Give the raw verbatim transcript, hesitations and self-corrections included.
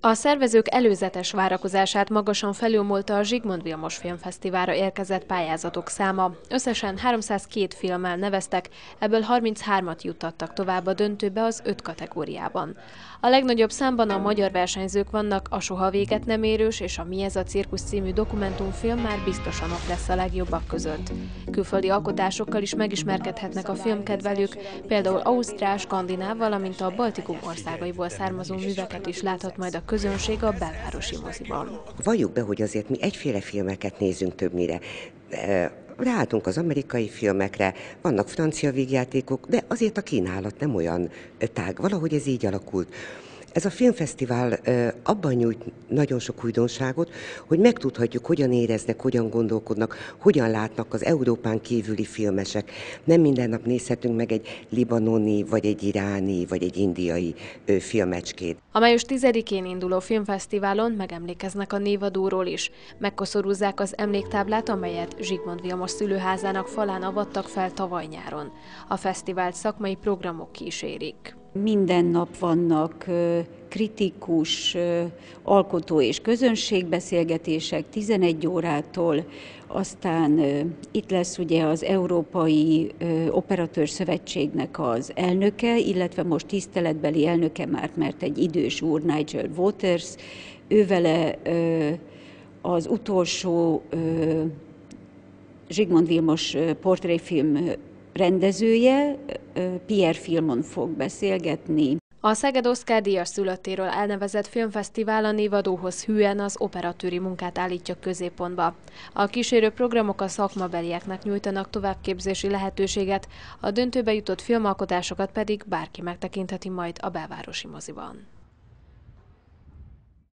A szervezők előzetes várakozását magasan felülmúlta a Zsigmond Vilmos Filmfesztiválra érkezett pályázatok száma. Összesen háromszázkettő filmmel neveztek, ebből harminchármat juttattak tovább a döntőbe az öt kategóriában. A legnagyobb számban a magyar versenyzők vannak, a Soha véget nem érős és a Mi ez a cirkusz című dokumentumfilm már biztosan ott lesz a legjobbak között. Külföldi alkotásokkal is megismerkedhetnek a filmkedvelők, például ausztrál, skandináv, valamint a Baltikum országaiból származó műveket is láthat majd a közönség a belvárosi moziban. Valljuk be, hogy azért mi egyféle filmeket nézünk többnyire. Ráálltunk az amerikai filmekre, vannak francia vígjátékok, de azért a kínálat nem olyan tág. Valahogy ez így alakult. Ez a filmfesztivál abban nyújt nagyon sok újdonságot, hogy megtudhatjuk, hogyan éreznek, hogyan gondolkodnak, hogyan látnak az Európán kívüli filmesek. Nem minden nap nézhetünk meg egy libanoni, vagy egy iráni, vagy egy indiai filmecskét. A május tizedikén induló filmfesztiválon megemlékeznek a névadóról is. Megkoszorúzzák az emléktáblát, amelyet Zsigmond Vilmos szülőházának falán avattak fel tavaly nyáron. A fesztivált szakmai programok kísérik. Minden nap vannak kritikus, alkotó és közönségbeszélgetések tizenegy órától, aztán itt lesz ugye az Európai Operatőr Szövetségnek az elnöke, illetve most tiszteletbeli elnöke már, mert egy idős úr, Nigel Waters, ővele az utolsó Zsigmond Vilmos portréfilm rendezője, Pierre Filmon fog beszélgetni. A Szeged Oszkár díjas szülöttéről elnevezett filmfesztivál a névadóhoz hűen az operatőri munkát állítja középpontba. A kísérő programok a szakmabelieknek nyújtanak továbbképzési lehetőséget, a döntőbe jutott filmalkotásokat pedig bárki megtekintheti majd a belvárosi moziban.